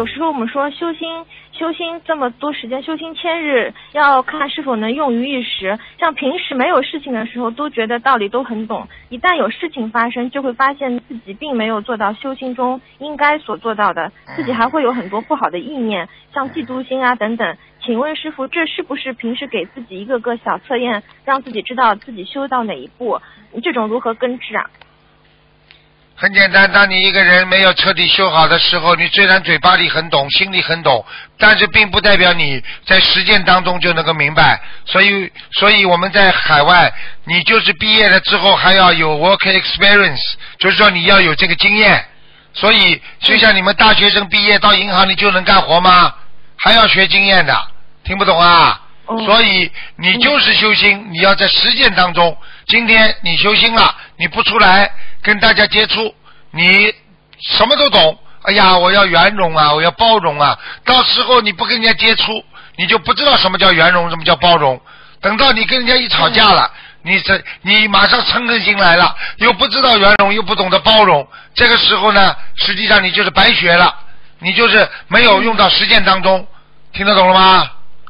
有时候我们说修心这么多时间，修心千日，要看是否能用于一时。像平时没有事情的时候，都觉得道理都很懂，一旦有事情发生，就会发现自己并没有做到修心中应该所做到的，自己还会有很多不好的意念，像嫉妒心啊等等。请问师父，这是不是平时给自己一个个小测验，让自己知道自己修到哪一步？这种如何根治啊？ 很简单，当你一个人没有彻底修好的时候，你虽然嘴巴里很懂，心里很懂，但是并不代表你在实践当中就能够明白。所以我们在海外，你就是毕业了之后还要有 work experience， 就是说你要有这个经验。所以就像你们大学生毕业到银行，你就能干活吗？还要学经验的，听不懂啊？所以你就是修心，你要在实践当中。今天你修心了，你不出来跟大家接触，你什么都懂。哎呀，我要圆融啊，我要包容啊。到时候你不跟人家接触，你就不知道什么叫圆融，什么叫包容。等到你跟人家一吵架了，你马上嗔恨心来了，又不知道圆融，又不懂得包容。这个时候呢，实际上你就是白学了，你就是没有用到实践当中。听得懂了吗？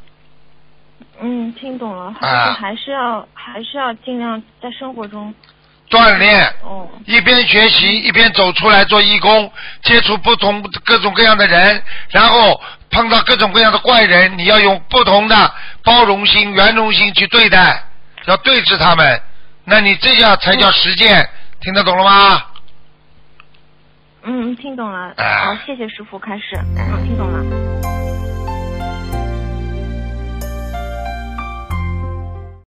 听懂了。还是要尽量在生活中锻炼。一边学习一边走出来做义工，接触各种各样的人，然后碰到各种各样的怪人，你要用不同的包容心、圆融心去对待，要对治他们。那你这样才叫实践。听得懂了吗？ 听懂了。好，谢谢师父开始。听懂了。